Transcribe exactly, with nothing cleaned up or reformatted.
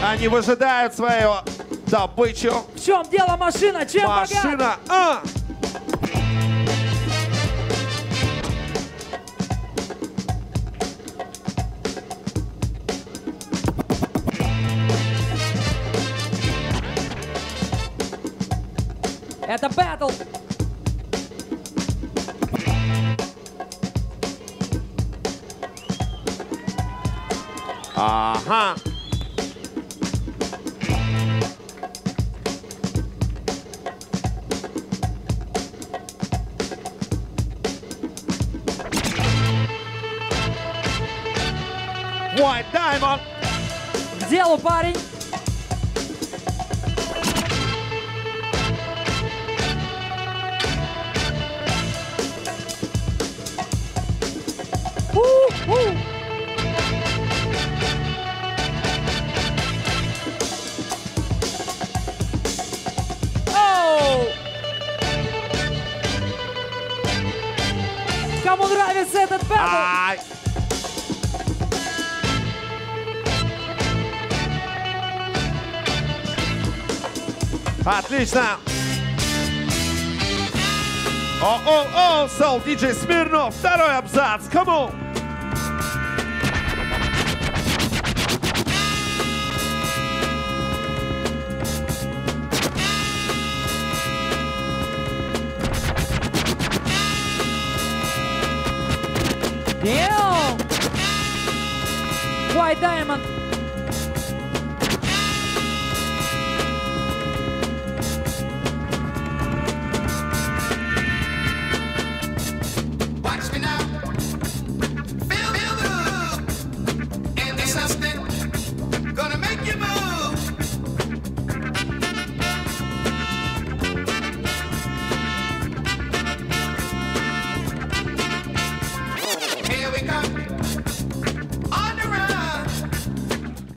Они выжидают свою добычу. В чем дело, машина? Чем богат? Машина, а! Это бэтл. Ага. White Diamond. К делу, парень. У-у. Оу. Кому нравится этот бэтл? Ай. Отлично. О-о-о, Soul диджей Смирнов, второй абзац, come on. Damn! White Diamond.